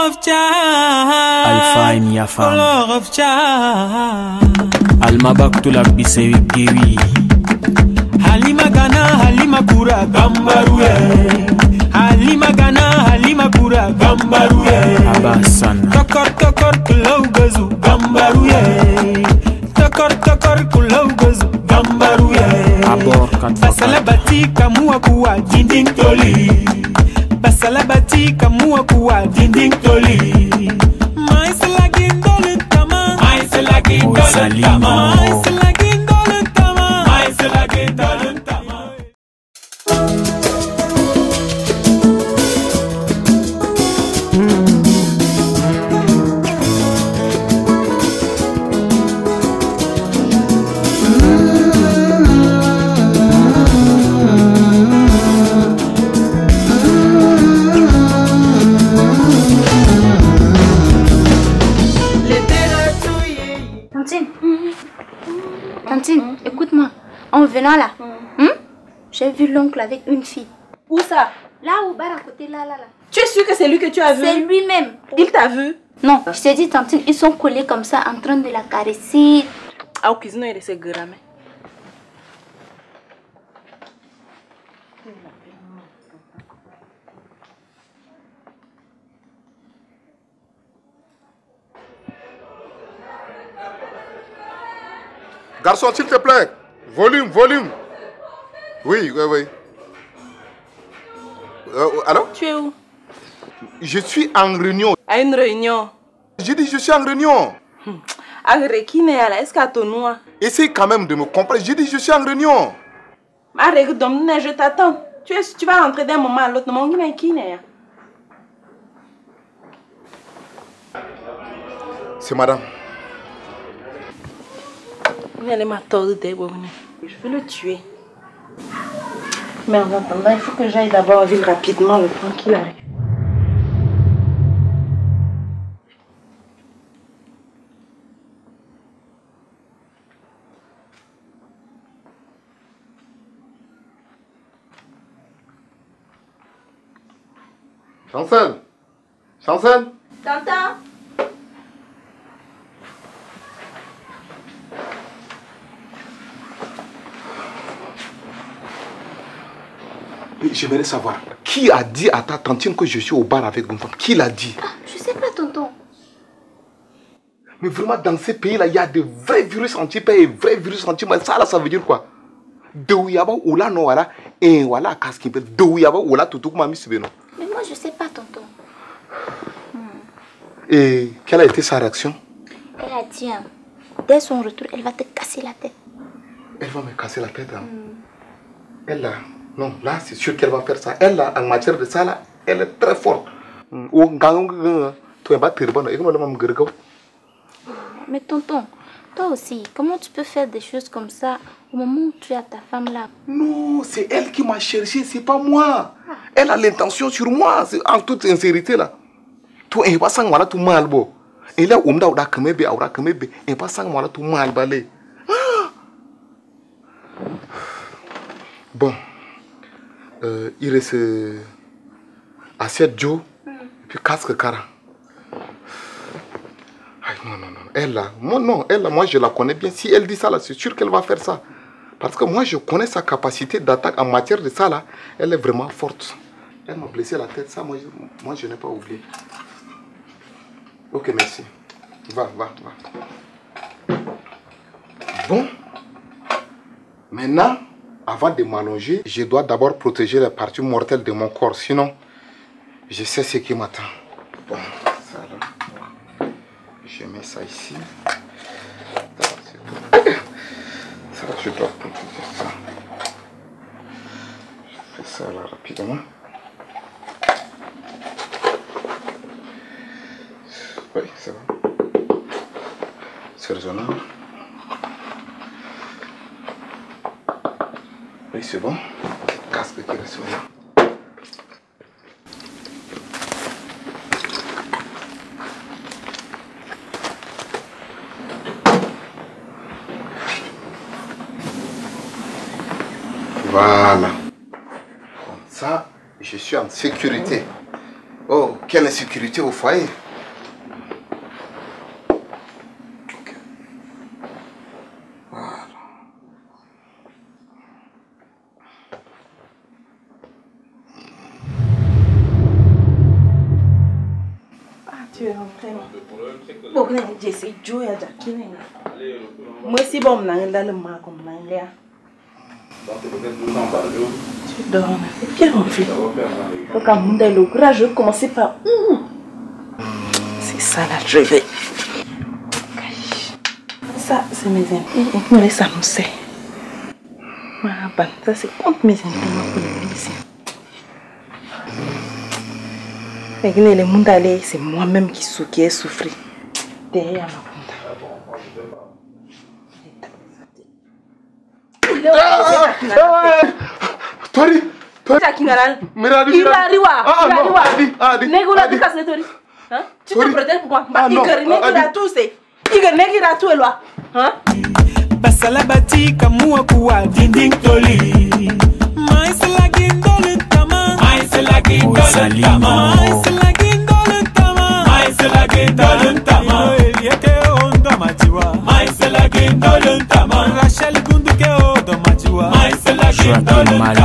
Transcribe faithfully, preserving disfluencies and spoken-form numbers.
of Jah, Alpha Niafam, color of Jah. Alma Baktula Bisewi Gewi, Halima Gana, Halima Kura, Gambaruye. Halima Gana, Halima Kura, Gambaruye. Abasan, Tokor tokor kulau gazu, Gambaruye. Tokor tokor kulau gazu, Gambaruye. Abor Kat Basala bati kamua kuwa dinding toli. Basala bati kamua kuwa dinding toli. Maisela gindolun tama. Maisela gindolun tama. Maisela gindolun tama. Maisela gindolun tama. Tantine, écoute-moi. En venant là, mm. hmm? j'ai vu l'oncle avec une fille. Où ça? Là au bar à côté, là, là, là. Tu es sûre que c'est lui que tu as vu? C'est lui-même. Il t'a vu? Non, je t'ai dit, Tantine, ils sont collés comme ça, en train de la caresser. Ah, ok, sinon il essaie de grammer. Garçon, s'il te plaît, volume, volume. Oui, oui, oui. Euh, allô? Tu es où? Je suis en réunion. À une réunion? J'ai dit je suis en réunion. Est-ce qu'à ton nom? Essaye quand même de me comprendre. J'ai dit je suis en réunion. Je t'attends. Tu, tu vas rentrer d'un moment à l'autre. C'est madame. Elle m'a tordu. Je vais le tuer. Mais en attendant, il faut que j'aille d'abord en ville rapidement le temps qu'il arrive. Chancel. Chancel. T'entends? J'aimerais savoir, qui a dit à ta tantine que je suis au bar avec une femme? Qui l'a dit? Ah, je sais pas, tonton. Mais vraiment, dans ces pays-là, il y a de vrais virus anti-paix et vrais virus anti-mal. Ça, là, ça veut dire quoi? Douyaba ou la noara et voilà, casque. Douyaba ou la toutou m'a mis ce bénon. Mais moi, je sais pas, tonton. Hmm. Et quelle a été sa réaction? Elle a dit, hein, dès son retour, elle va te casser la tête. Elle va me casser la tête, hein? Hmm. Elle, là, non, là, c'est sûr qu'elle va faire ça. Elle, là, en matière de ça, là, elle est très forte. Mais tonton, toi aussi, comment tu peux faire des choses comme ça au moment où tu as ta femme là? Non, c'est elle qui m'a cherché, c'est pas moi. Elle a l'intention sur moi, en toute sincérité, là. Tu es pas sans moi, tout mal, beau. Et là, on doit kemebe, aura kemebe, et pas sans moi, tout mal, balé. Bon. Euh, il reste euh, assiette Joe, mm. et puis casque Cara. Aïe, non, non, non. Elle là, moi non, elle là, moi je la connais bien. Si elle dit ça là, c'est sûr qu'elle va faire ça. Parce que moi je connais sa capacité d'attaque en matière de ça là. Elle est vraiment forte. Elle m'a blessé la tête, ça moi je, moi, je n'ai pas oublié. Ok, merci. Va, va, va. Bon. Maintenant, avant de m'allonger, je dois d'abord protéger les parties mortelles de mon corps. Sinon, je sais ce qui m'attend. Bon, ça là. Je mets ça ici. Ça, ça je dois protéger ça. Je fais ça là rapidement. Oui, c'est bon. C'est raisonnable. Oui, c'est bon. Casque qui reste là. Voilà. Comme ça, je suis en sécurité. Oh, quelle insécurité au foyer. Ok. Voilà. Ah, tu es rentré, non? Bon, j'essaie de jouer à Jackie. Moi, si bon, je suis dans le mal comme je suis. Tu dors, c'est bien mon fils. Faut qu'un monde est le courage, commencer par. C'est ça là, je vais. Ça, c'est mes impôts. On me laisse annoncer. Ça, c'est contre mes impôts pour les policiers. Regardez, le monde allé, c'est moi-même qui ai souffert. Derrière ma compte. Tori, Tori. Miradi, il va arriver. Ah non, Adi, Adi. Adi. Tu te protèges pour moi. Ah non, Adi. Basala bati kamua kuwa dinding toli. Maisela gindole tama. Maisela gindole tama. Maisela gindole tama. Maisela gindole tama. Elieke ondo majiwa. Maisela gindole tama. Rachel gunduke ondo majiwa. Maisela gindole tama.